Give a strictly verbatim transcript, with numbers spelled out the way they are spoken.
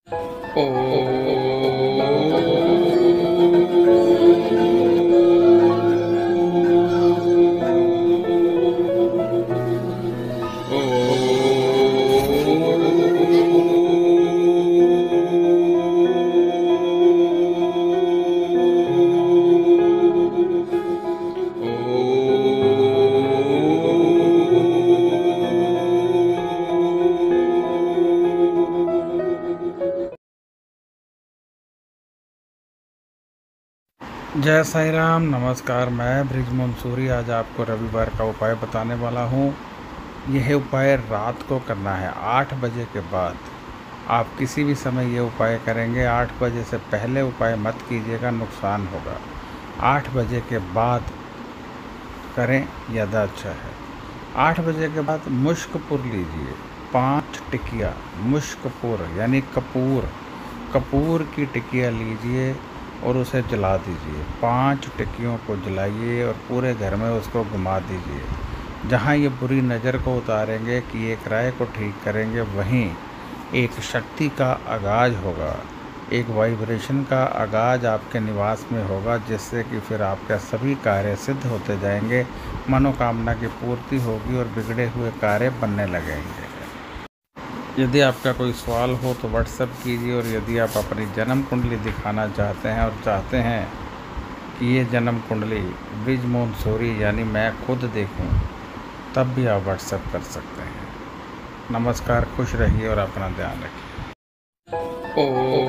जय साई राम। नमस्कार, मैं ब्रिज मंसूरी आज आपको रविवार का उपाय बताने वाला हूँ। यह उपाय रात को करना है आठ बजे के बाद। आप किसी भी समय ये उपाय करेंगे, आठ बजे से पहले उपाय मत कीजिएगा, नुकसान होगा। आठ बजे के बाद करें ज़्यादा अच्छा है। आठ बजे के बाद मुश्कपुर लीजिए, पाँच टिकिया मुश्कपुर यानी कपूर कपूर की टिकिया लीजिए और उसे जला दीजिए। पांच टिक्कियों को जलाइए और पूरे घर में उसको घुमा दीजिए। जहाँ ये बुरी नज़र को उतारेंगे कि एक राय को ठीक करेंगे, वहीं एक शक्ति का आगाज़ होगा, एक वाइब्रेशन का आगाज़ आपके निवास में होगा, जिससे कि फिर आपके सभी कार्य सिद्ध होते जाएंगे, मनोकामना की पूर्ति होगी और बिगड़े हुए कार्य बनने लगेंगे। यदि आपका कोई सवाल हो तो व्हाट्सएप कीजिए, और यदि आप अपनी जन्म कुंडली दिखाना चाहते हैं और चाहते हैं कि ये जन्म कुंडली ब्रिज मंसूरी यानी मैं खुद देखूं, तब भी आप व्हाट्सएप कर सकते हैं। नमस्कार, खुश रहिए और अपना ध्यान रखिए। ओ